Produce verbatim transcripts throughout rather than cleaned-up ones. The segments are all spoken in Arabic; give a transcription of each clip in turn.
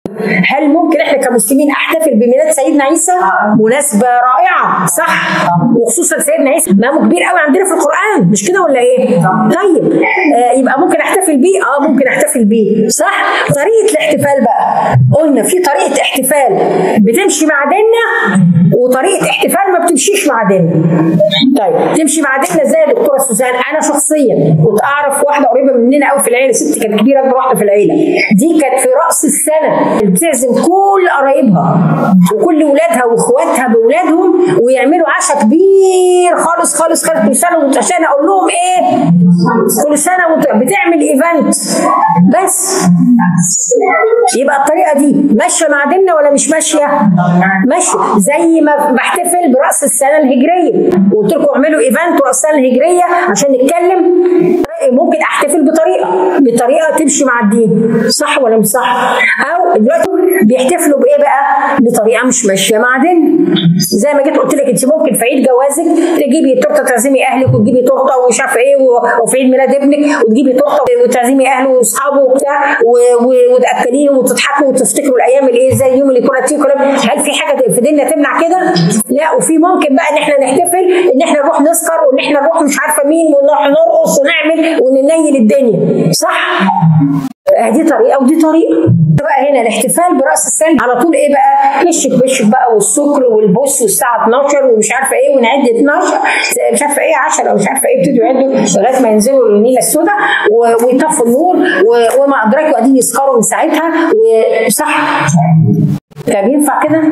هل ممكن احنا كمسلمين احتفل بميلاد سيدنا عيسى؟ مناسبه رائعه صح؟ وخصوصا سيدنا عيسى مقامه كبير قوي عندنا في القران، مش كده ولا ايه؟ طيب آه يبقى ممكن احتفل بيه؟ اه ممكن احتفل بيه صح؟ طريقه الاحتفال بقى قلنا في طريقه احتفال بتمشي مع ديننا وطريقه احتفال ما بتمشيش مع ديننا. طيب تمشي مع ديننا ازاي يا دكتوره سوزان؟ انا شخصيا كنت اعرف واحده قريبه مننا قوي في العيله، ست كانت كبيره اكبر واحده في العيله، دي كانت في راس السنه بتعزم كل قرايبها وكل ولادها واخواتها باولادهم ويعملوا عشاء كبير خالص خالص خالص كل سنه وانت، عشان اقول لهم ايه؟ كل سنه وانت بتعمل ايفنت بس. يبقى الطريقه دي ماشيه مع ديننا ولا مش ماشيه؟ ماشيه. زي ما بحتفل براس السنه الهجريه وقلت لكم اعملوا ايفنت راس السنه الهجريه عشان نتكلم، ممكن احتفل بطريقه بطريقه تمشي مع الدين صح ولا مش صح؟ او دلوقتي بيحتفلوا بايه بقى؟ بطريقه مش ماشيه مع دين. زي ما جيت قلت لك انت ممكن في عيد جوازك تجيبي تورته تعزمي اهلك وتجيبي تورته ومش عارفه ايه، وفي عيد ميلاد ابنك وتجيبي تورته وتعزمي اهله واصحابه وبتاع وتاكليهم وتضحكوا وتفتكروا الايام الايه زي اليوم اللي كنا فيه كلام. هل في حاجه في ديننا تمنع كده؟ لا. وفي ممكن بقى ان احنا نحتفل ان احنا نروح نسكر وان احنا نروح مش عارفه مين ونروح نرقص ونعمل وننيل الدنيا صح؟ دي طريقه ودي طريقه. بقى هنا الاحتفال براس السنه على طول ايه بقى؟ وشك وشك بقى والسكر والبوس والساعه اتناشر ومش عارفه ايه ونعد اتناشر مش عارفه ايه عشرة ومش عارفه ايه، يبتدوا يعدوا لغايه ما ينزلوا النيله السوداء ويطفوا النور وما ادراكوا قاعدين يسكروا من ساعتها وصح. طب ينفع كده؟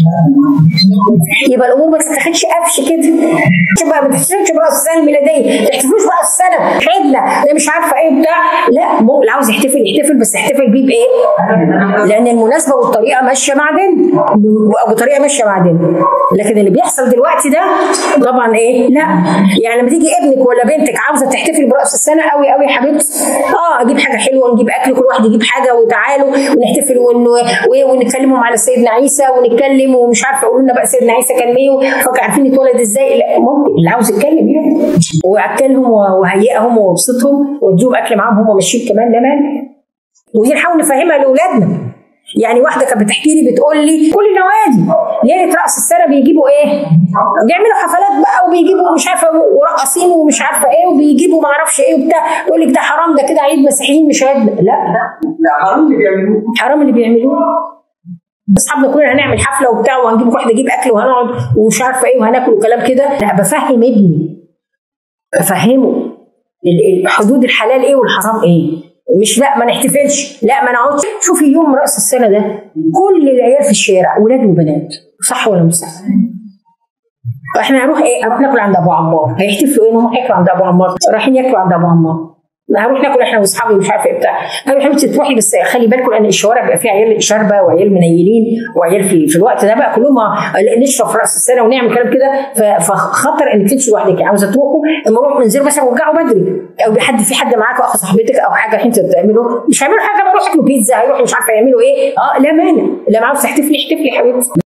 يبقى الامور ما تتاخدش قفش كده. بقى ما تحتفلش براس السنه الميلاديه، ما تحتفلوش براس السنه خدنا ده مش عارفه ايه بتاع، لا مو اللي عاوز يحتفل يحتفل بس يحتفل بيه بايه؟ لان المناسبه والطريقه ماشيه مع دين او بطريقه ماشيه مع دين. لكن اللي بيحصل دلوقتي ده طبعا ايه؟ لا. يعني لما تيجي ابنك ولا بنتك عاوزه تحتفل براس السنه قوي قوي يا حبيبتي، اه اجيب حاجه حلوه ونجيب اكل كل واحد يجيب حاجه وتعالوا ونحتفل ونتكلموا على سيدنا عيسى ونتكلم ومش عارفه قولوا لنا بقى سيدنا عيسى كان ايه فاكر عارفين اتولد ازاي. لا ممكن اللي عاوز يتكلم يعني واكلهم وهيئهم وابسطهم واديهم اكل معاهم هم ماشيين كمان لا مانع. ودي نحاول نفهمها لاولادنا. يعني واحده كانت بتحكي لي بتقول لي كل النوادي ليله راس السنه بيجيبوا ايه؟ بيعملوا حفلات بقى وبيجيبوا مش عارفه ورقاصين ومش عارفه ايه وبيجيبوا ما اعرفش ايه وبتاع، تقول لك ده حرام ده كده عيد مسيحيين مش عيد. لا لا حرام اللي بيعملوه، حرام اللي بيعملوه. اصحابنا كلنا هنعمل حفله وبتاع وهنجيب واحده تجيب اكل وهنقعد ومش عارفه ايه وهناكل وكلام كده. لا بفهم ابني بفهمه حدود الحلال ايه والحرام ايه. مش لا ما نحتفلش، لا ما نقعدش. شوفي يوم راس السنه ده كل العيال في الشارع ولاد وبنات صح ولا مش صح؟ احنا هنروح ايه؟ هنروح ناكل عند ابو عمار. هيحتفلوا ايه؟ هم هياكلوا عند ابو عمار، رايحين ياكلوا عند ابو عمار. هنروح ناكل احنا واصحابي مش عارفه ايه بتاع. هروح حبيبتي تروحي بس خلي بالكم لان الشوارع بيبقى فيها عيال شاربه وعيال منيلين وعيال في, في الوقت ده بقى كلهم نشرب في راس السنه ونعمل كلام كده، فخطر انك تمشي لوحدك. عاوزه تروحوا اما نروح ننزلوا مثلا ورجعوا بدري او بحد في حد معاك اخو صاحبتك او حاجه انت بتعملوا مش هيعملوا حاجه بقى يروحوا ياكلوا بيتزا هيروحوا مش عارفه يعملوا ايه. اه لا مانع. لما عاوز تحتفلي احتفلي يا حبيبتي.